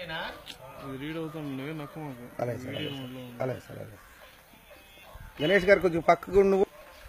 Read అవుతాను నక్క మాకు. అలాగే సార్, అలాగే సార్, అలాగే. గణేష్ గారు కొంచెం పక్కకు నువ్వు.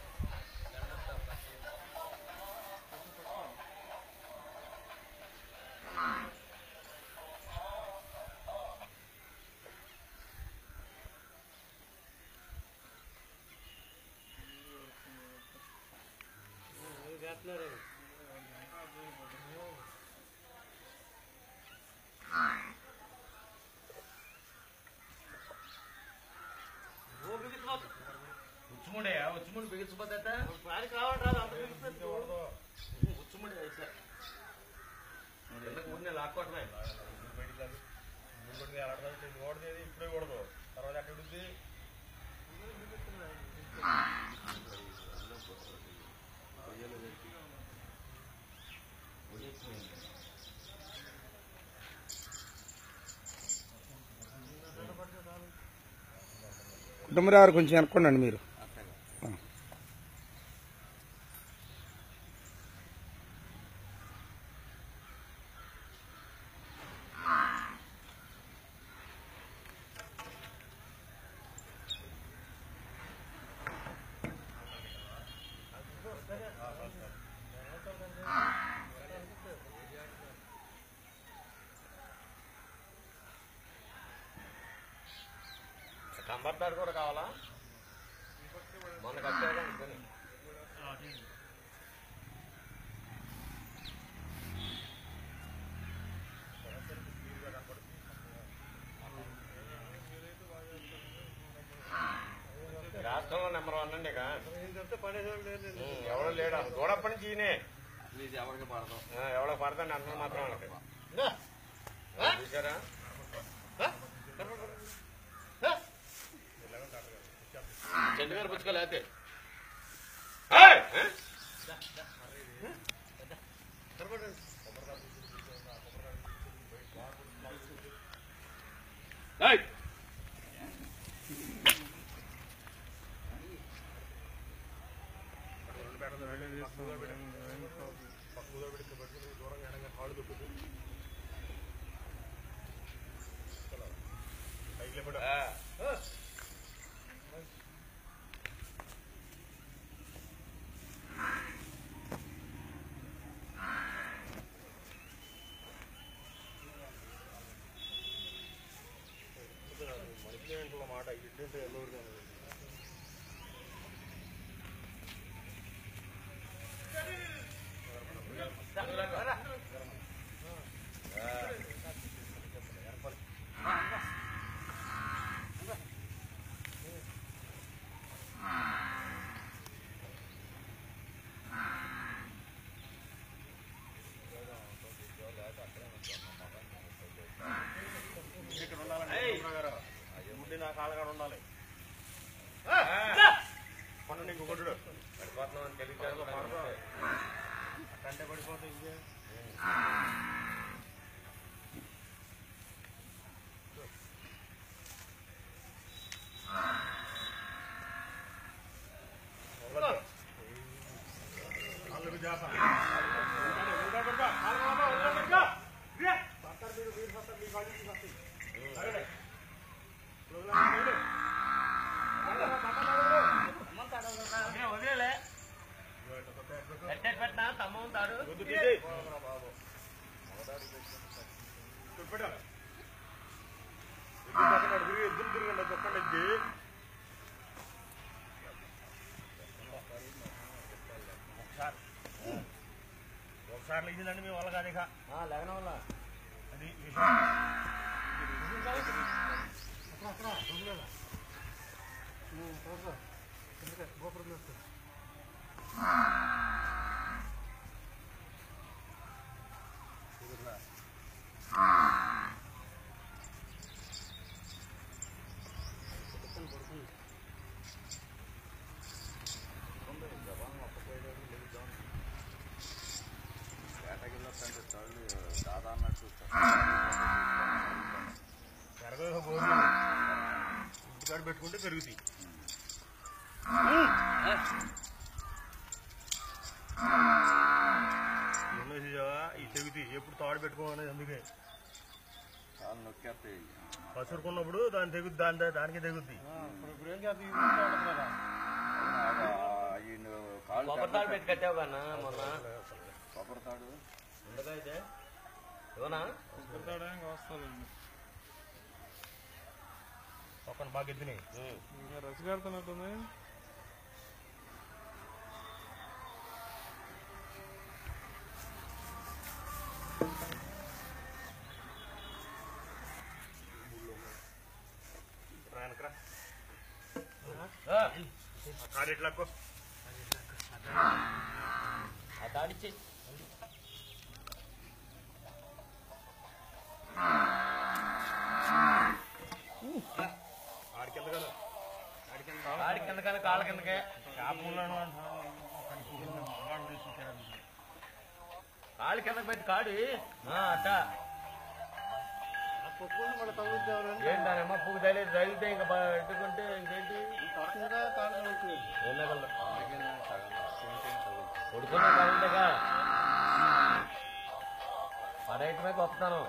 ఉచ్చుముడి బిగించబోతే కావాలి ఉచ్చుముడి ఊరినే లాక్కోవటమే ఇప్పుడే కూడదు తర్వాత అక్కడ ఉంటుంది. కుటుంబరావు కొంచెం అనుకోండి మీరు. కంబర్దారు కూడా కావాలా? మొన్న కట్టారు అనుకుని రాష్ట్రంలో నెంబర్ 1 అండి. ఎవరు లేడు దూడప్పటి నుంచి ఈయనే ఎవరికి పడతాం, ఎవరికి పడతాండి అందరూ మాత్రం వాళ్ళకి చూసారా. చండీగారు పుచ్చుకోలేతే మాట ఇడ్డంటే ఎల్లూరు నా కాళ్ళగా ఉండాలి. మొన్న నీకు కొట్టుడు పడిపోతున్నావు తెలియదు అట్టంటే పడిపోతాయి. ఇంకే వదిలేలే పెట్టినా తమ్మ ఉంటాడు. ఎద్దులు తిరగండి చెప్పండి. ఒకసారి లేచిందండి మీ వాళ్ళ కాదు ఇక లేకన వల్ల అది గోపురం ఇంటికాడ పెట్టుకుంటే పెరుగుతాయి. ఈ తెగుతాయి ఎప్పుడు తాడు పెట్టుకోవాలనేది అందుకే పసురుకున్నప్పుడు దాని తెగుద్ది దానికి తెగుద్ది కొబ్బరితాడు పెట్టి కట్టావు కన్నా మొన్న కొబ్బరితాడు ఉండగా అయితే ఇవనా ఒక బాగా ఎద్దినాయి రసిగారుతున్నట్టుంది కాడెట్లాకో తాడిచ్చి ఆడి కిందకన్నా కాళ్ళ కిందకే కాళ్ళ కిందకి పెట్టి కాడి అట్ట ఏంటమ్మా పువ్వు తగిలితే ఇంకా పెట్టుకుంటే ఇంకేంటి కొడుకున్న తగిలితేగా పడేయటమే గొప్పతనం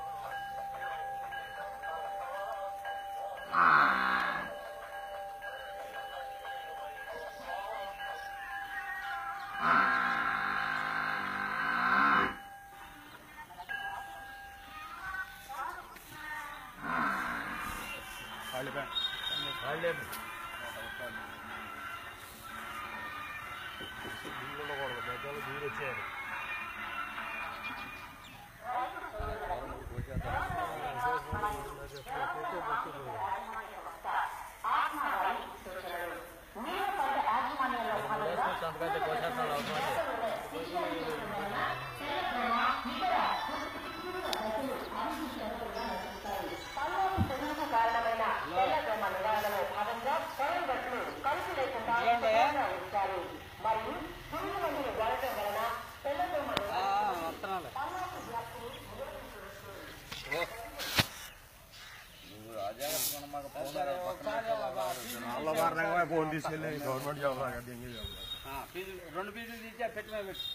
ఉండకూడదు పెద్దలు దూరం వచ్చారు సంతకైతే కోసేస్తాను అవసరం ఫోన్ తీసుకెళ్ళి గవర్నమెంట్ జాబ్ లాగా దెంగి జాబ్ 2 పీసులు తీసి పెట్టిన పెట్టు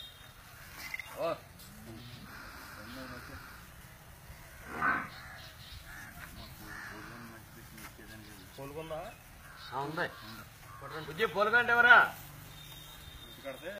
పోలుకుందా ఉంది పూలకంటే ఎవరా